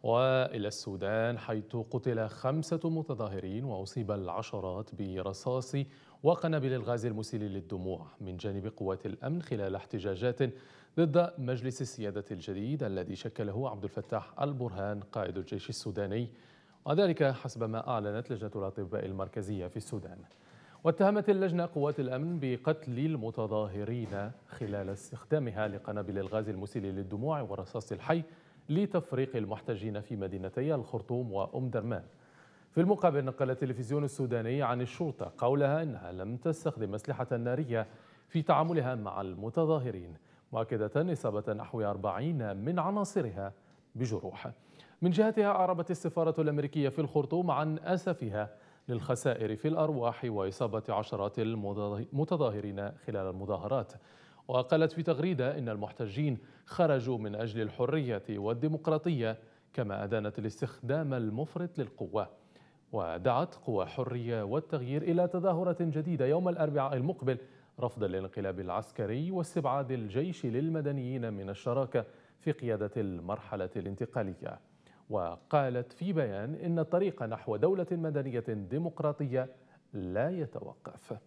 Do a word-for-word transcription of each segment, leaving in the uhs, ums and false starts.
وإلى السودان حيث قتل خمسة متظاهرين وأصيب العشرات برصاص وقنابل الغاز المسيل للدموع من جانب قوات الأمن خلال احتجاجات ضد مجلس السيادة الجديد الذي شكله عبد الفتاح البرهان قائد الجيش السوداني، وذلك حسب ما أعلنت لجنة الأطباء المركزية في السودان. واتهمت اللجنة قوات الأمن بقتل المتظاهرين خلال استخدامها لقنابل الغاز المسيل للدموع والرصاص الحي لتفريق المحتجين في مدينتي الخرطوم وأم درمان. في المقابل نقل التلفزيون السوداني عن الشرطة قولها أنها لم تستخدم أسلحة نارية في تعاملها مع المتظاهرين، مؤكدة إصابة نحو أربعين من عناصرها بجروح. من جهتها أعربت السفارة الأمريكية في الخرطوم عن أسفها للخسائر في الأرواح وإصابة عشرات المتظاهرين خلال المظاهرات، وقالت في تغريدة إن المحتجين خرجوا من أجل الحرية والديمقراطية، كما أدانت الاستخدام المفرط للقوة، ودعت قوى حرية والتغيير إلى تظاهرة جديدة يوم الأربعاء المقبل رفضا للانقلاب العسكري واستبعاد الجيش للمدنيين من الشراكة في قيادة المرحلة الانتقالية. وقالت في بيان إن الطريق نحو دولة مدنية ديمقراطية لا يتوقف.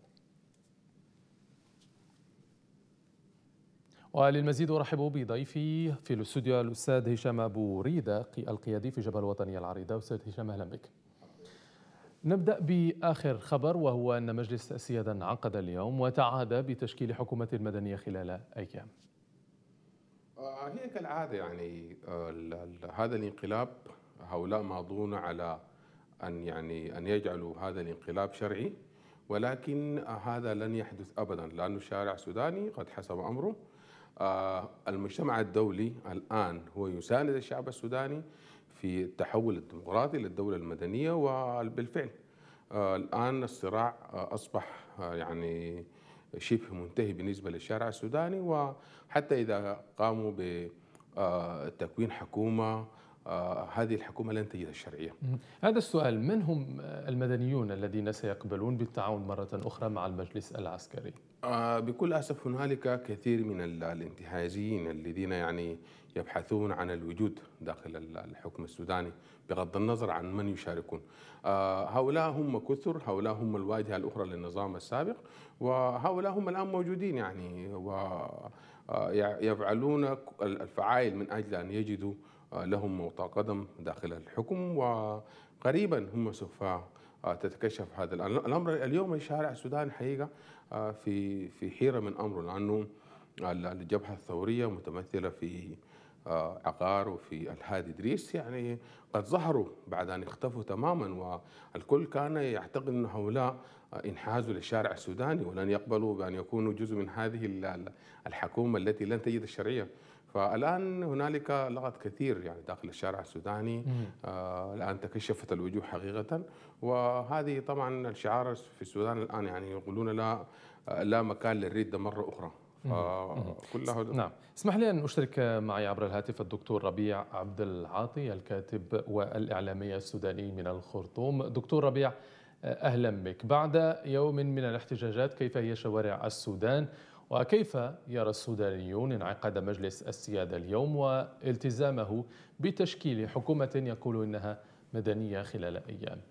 وللمزيد أرحب بضيفي في الاستوديو الأستاذ هشام أبو ريدة القيادي في جبهة الوطنية العريضة. أستاذ هشام أهلا بك. نبدأ بآخر خبر، وهو أن مجلس السيادة انعقد اليوم وتعهد بتشكيل حكومة مدنية خلال أيام. هي كالعادة يعني هذا الانقلاب هؤلاء ماضون على أن يعني أن يجعلوا هذا الانقلاب شرعي، ولكن هذا لن يحدث أبدا لأن الشارع السوداني قد حسم أمره. المجتمع الدولي الآن هو يساند الشعب السوداني في التحول الديمقراطي للدولة المدنية، وبالفعل الآن الصراع أصبح يعني شبه منتهي بالنسبة للشارع السوداني، وحتى إذا قاموا بتكوين حكومة هذه الحكومة لن تجد الشرعية. هذا السؤال، من هم المدنيون الذين سيقبلون بالتعاون مرة أخرى مع المجلس العسكري؟ بكل أسف هنالك كثير من الانتهازيين الذين يعني يبحثون عن الوجود داخل الحكم السوداني بغض النظر عن من يشاركون. هؤلاء هم كثر، هؤلاء هم الواجهة الأخرى للنظام السابق، وهؤلاء هم الآن موجودين يعني ويفعلون الفعائل من أجل أن يجدوا لهم موطأ قدم داخل الحكم، وقريبا هم سوف تتكشف هذا الأمر. اليوم الشارع السوداني حقيقة في في حيرة من أمره، لأنه الجبهة الثورية متمثلة في عقار وفي الهادي إدريس يعني قد ظهروا بعد أن اختفوا تماما، والكل كان يعتقد أن هؤلاء انحازوا للشارع السوداني ولن يقبلوا بأن يكونوا جزء من هذه الحكومة التي لن تجد الشرعية. فالآن هنالك لغط كثير يعني داخل الشارع السوداني. آه الآن تكشفت الوجوه حقيقة، وهذه طبعا الشعار في السودان الآن يعني يقولون لا لا مكان للردة مرة أخرى. كلها نعم. اسمح لي أن أشترك معي عبر الهاتف الدكتور ربيع عبد العاطي الكاتب والإعلامي السوداني من الخرطوم. دكتور ربيع أهلا بك. بعد يوم من الاحتجاجات، كيف هي شوارع السودان، وكيف يرى السودانيون انعقاد مجلس السيادة اليوم والتزامه بتشكيل حكومة يقول إنها مدنية خلال أيام؟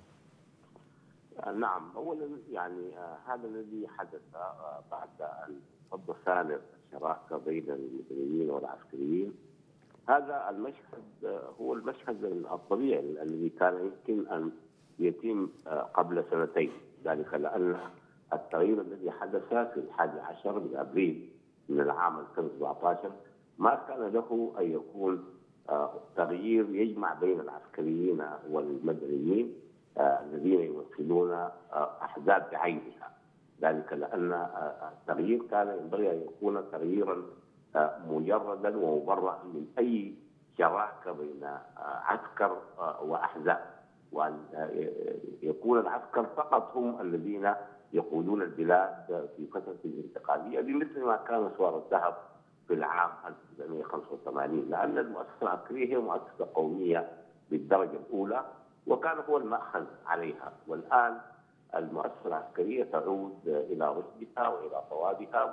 نعم، أولا يعني هذا الذي حدث بعد الفض الثالث الشراكة بين المدنيين والعسكريين، هذا المشهد هو المشهد الطبيعي الذي كان يمكن أن يتم قبل سنتين، ذلك لأن التغيير الذي حدث في الحادي عشر من ابريل من العام ألفين وسبعة عشر ما كان له ان يكون تغيير يجمع بين العسكريين والمدنيين الذين يمثلون احزاب بعينها، ذلك لان التغيير كان ينبغي ان يكون تغييرا مجردا ومبرئا من اي شراكه بين عسكر واحزاب، وان يكون العسكر فقط هم الذين يقودون البلاد في فترة الانتقالية بمثل ما كان سوار الذهب في العام ألف وتسعمئة وخمسة وثمانين، لأن المؤسسة العسكرية هي مؤسسة قومية بالدرجة الأولى وكان هو المأخذ عليها، والآن المؤسسة العسكرية تعود إلى رشدها وإلى صوابها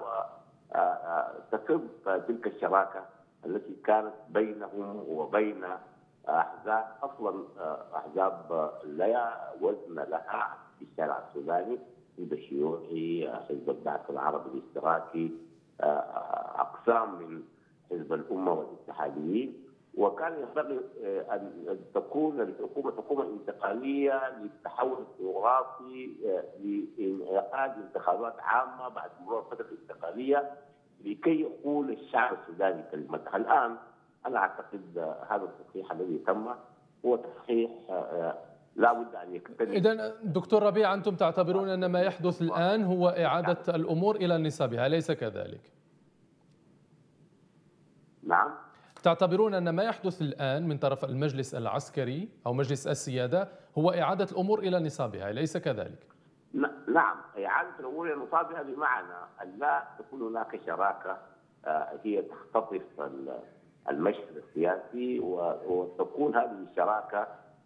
وتفض تلك الشراكة التي كانت بينهم وبين احزاب اصلا احزاب لا وزن لها في الشارع السوداني، حزب الشيوعي، حزب البعث العربي الاشتراكي، اقسام من حزب الامه والاتحاديين. وكان ينبغي ان تكون الحكومه حكومه انتقاليه للتحول الديمقراطي لانعقاد انتخابات عامه بعد مرور الفتره الانتقاليه لكي يقول الشعب السوداني كلمته. الان انا اعتقد هذا التصحيح الذي تم هو تصحيح لا بد ان يكتمل. اذا دكتور ربيع، انتم تعتبرون ان ما يحدث الان هو اعاده الامور الى نصابها، اليس كذلك؟ نعم. تعتبرون أن ما يحدث الآن من طرف المجلس العسكري أو مجلس السيادة هو إعادة الأمور إلى نصابها، أليس كذلك؟ نعم، إعادة الأمور إلى نصابها بمعنى أن لا تكون هناك شراكة هي تختطف المشهد السياسي، وتكون هذه الشراكة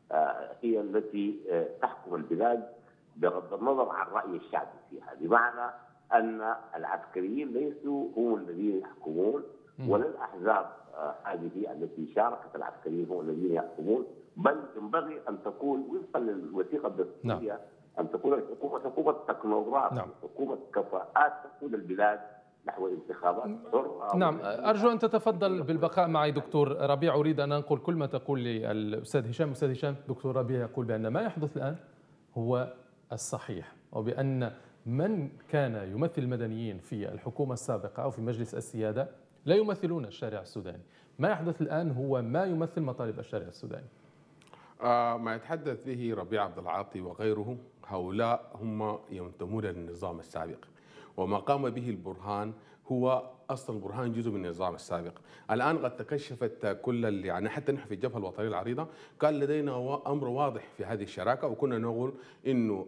هي التي تحكم البلاد بغض النظر عن رأي الشعب فيها، بمعنى أن العسكريين ليسوا هم الذين يحكمون ولا الأحزاب هذه التي شاركت العسكريين هم الذين يحكمون، بل ينبغي ان تكون وفقا للوثيقه الدستوريه نعم. ان تكون الحكومه حكومه تكنوقراط، نعم. حكومه كفاءات تقود البلاد نحو انتخابات حره. نعم، ارجو ان تتفضل بالبقاء معي دكتور ربيع. اريد ان انقل كل ما تقول للاستاذ هشام. استاذ هشام، دكتور ربيع يقول بان ما يحدث الان هو الصحيح، وبان من كان يمثل المدنيين في الحكومه السابقه او في مجلس السياده لا يمثلون الشارع السوداني. ما يحدث الآن هو ما يمثل مطالب الشارع السوداني. آه ما يتحدث به ربيع عبد العاطي وغيره، هؤلاء هم ينتمون للنظام السابق، وما قام به البرهان هو اصلا البرهان جزء من النظام السابق. الان قد تكشفت كل يعني حتى نحن في الجبهه الوطنيه العريضه كان لدينا امر واضح في هذه الشراكه، وكنا نقول انه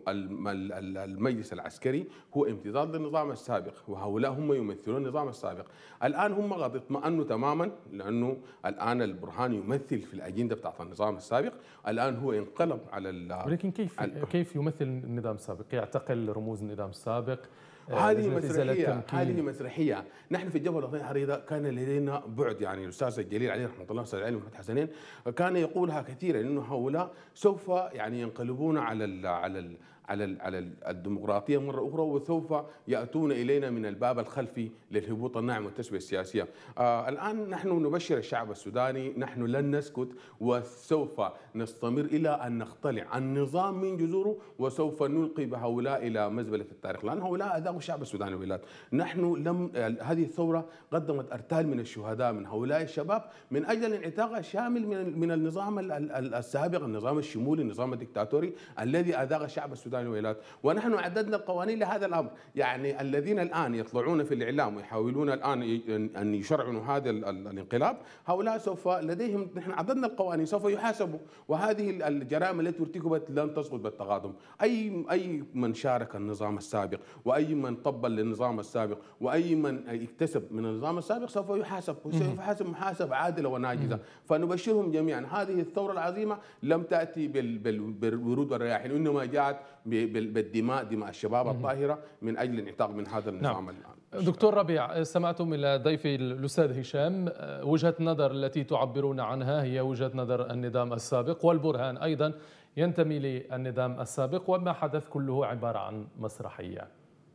المجلس العسكري هو امتداد للنظام السابق، وهؤلاء هم يمثلون النظام السابق. الان هم قد اطمأنوا تماما، لانه الان البرهان يمثل في الاجنده بتاعت النظام السابق، الان هو انقلب على ولكن كيف كيف يمثل النظام السابق؟ يعتقل رموز النظام السابق؟ هذه مسرحية هذه مسرحية نحن في الجبهة الوطنية العريضة كان لدينا بعد، يعني الأستاذ الجليل عليه رحمة الله، الأستاذ علي محمد حسنين كان يقولها كثيرا، إنه هؤلاء سوف يعني ينقلبون على ال على ال على ال على الديمقراطية مرة أخرى، وسوف يأتون إلينا من الباب الخلفي للهبوط الناعم والتسوية السياسية. آه الآن نحن نبشر الشعب السوداني، نحن لن نسكت وسوف نستمر إلى أن نختلع النظام من جذوره، وسوف نلقي بهؤلاء إلى مزبلة التاريخ، لأن هؤلاء أذاقوا الشعب السوداني ولاد. نحن لم هذه الثورة قدمت أرتال من الشهداء من هؤلاء الشباب من أجل الانعتاق الشامل من من النظام السابق، النظام الشمولي، النظام الدكتاتوري الذي أذاق الشعب السوداني ويلات. ونحن عددنا القوانين لهذا الأمر. يعني الذين الآن يطلعون في الإعلام ويحاولون الآن أن يشرعنوا هذا الانقلاب، هؤلاء سوف لديهم، نحن عددنا القوانين، سوف يحاسبوا، وهذه الجرائم التي ارتكبت لن تسقط بالتقادم. أي أي من شارك النظام السابق، وأي من طبل للنظام السابق، وأي من اكتسب من النظام السابق سوف يحاسب، وسوف يحاسب محاسبة عادلة وناجزة. فنبشرهم جميعا هذه الثورة العظيمة لم تأتي بالورود والرياحين، إنما جاءت بالدماء، دماء الشباب الطاهرة من أجل الانعتاق من هذا النظام. نعم. دكتور ربيع، سمعتم إلى ضيفي الأستاذ هشام وجهة النظر التي تعبرون عنها هي وجهة نظر النظام السابق، والبرهان أيضا ينتمي للنظام السابق، وما حدث كله عبارة عن مسرحية.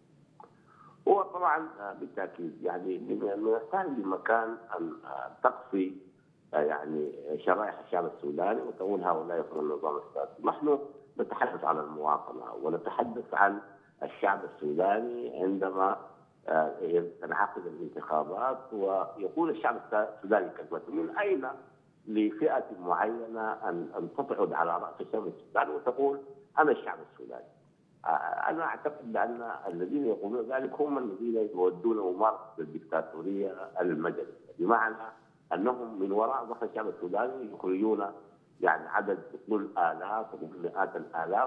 هو طبعا بالتأكيد يعني من السهل بمكان أن تقصي يعني شرائح الشعب السوداني وتقول هؤلاء يكونون النظام السابق. نحن نتحدث عن المواطنة ونتحدث عن الشعب السوداني عندما تنعقد الانتخابات ويقول الشعب السوداني كلمته. من أين لفئة معينة أن أن تصعد على رأس الشعب السوداني وتقول أنا الشعب السوداني؟ أنا أعتقد بأن الذين يقولون ذلك هم الذين يودون ممارسة الدكتاتورية المدنية، بمعنى أنهم من وراء ظهر الشعب السوداني يخرجون يعني عدد يقول آلاف ويقول مئات الآلاف،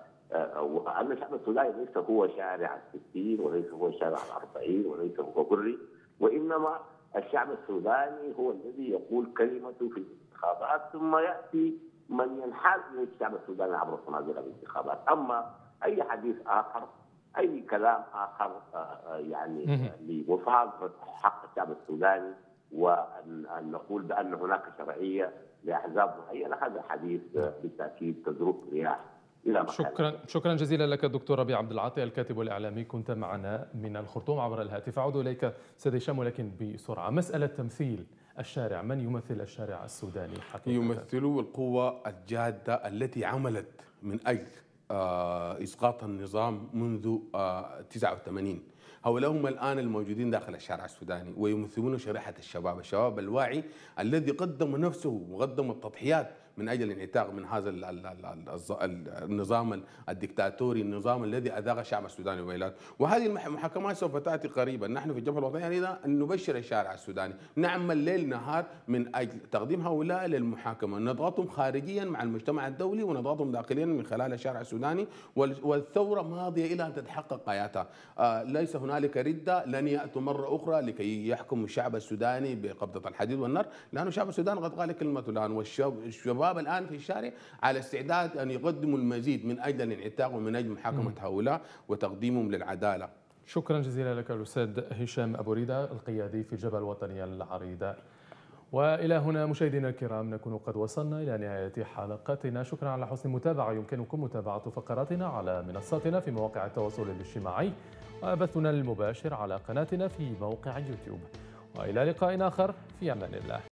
وأن الشعب السوداني ليس هو شارع الستين وليس هو شارع الأربعين وليس هو بري، وإنما الشعب السوداني هو الذي يقول كلمته في الانتخابات، ثم يأتي من ينحاز إلى الشعب السوداني عبر صناديق الانتخابات. أما أي حديث آخر، أي كلام آخر يعني لمفاوضة حق الشعب السوداني وأن نقول بأن هناك شرعية لاحزاب معينه، هذا حديث بالتاكيد تذرف رياح الى مكان. شكرا شكرا جزيلا لك الدكتور ربيع عبد العاطي الكاتب والاعلامي، كنت معنا من الخرطوم عبر الهاتف. اعود اليك سيد هشام ولكن بسرعه. مساله تمثيل الشارع، من يمثل الشارع السوداني حقيقه؟ يمثلوا القوة الجادة التي عملت من أجل إسقاط النظام منذ تسعة وثمانين. هؤلاء هم الآن الموجودين داخل الشارع السوداني، ويمثلون شريحة الشباب، الشباب الواعي الذي قدم نفسه وقدم التضحيات من أجل الانعتاق من هذا النظام الدكتاتوري، النظام الذي أذاق الشعب السوداني ويلات. وهذه المحاكمات سوف تأتي قريبا. نحن في الجبهة الوطنية أيضا أن نبشر الشارع السوداني، نعمل ليل نهار من أجل تقديم هؤلاء للمحاكمة، نضغطهم خارجيا مع المجتمع الدولي ونضغطهم داخليا من خلال الشارع السوداني. والثورة ماضية إلى أن تتحقق آياتها. آه ليس هنالك ردة، لن يأتوا مرة أخرى لكي يحكموا الشعب السوداني بقبضة الحديد والنار، لأن شعب السودان قد قال كلمته الآن، والشباب الآن في الشارع على استعداد أن يقدموا المزيد من أجل الانعتاق ومن أجل محاكمة هؤلاء وتقديمهم للعدالة. شكرا جزيلا لك الأستاذ هشام أبو ريدة القيادي في الجبهة الوطنية العريضة. وإلى هنا مشاهدينا الكرام نكون قد وصلنا إلى نهاية حلقتنا. شكرا على حسن المتابعة. يمكنكم متابعة فقراتنا على منصاتنا في مواقع التواصل الاجتماعي وبثنا المباشر على قناتنا في موقع يوتيوب. وإلى لقاء آخر، في أمان الله.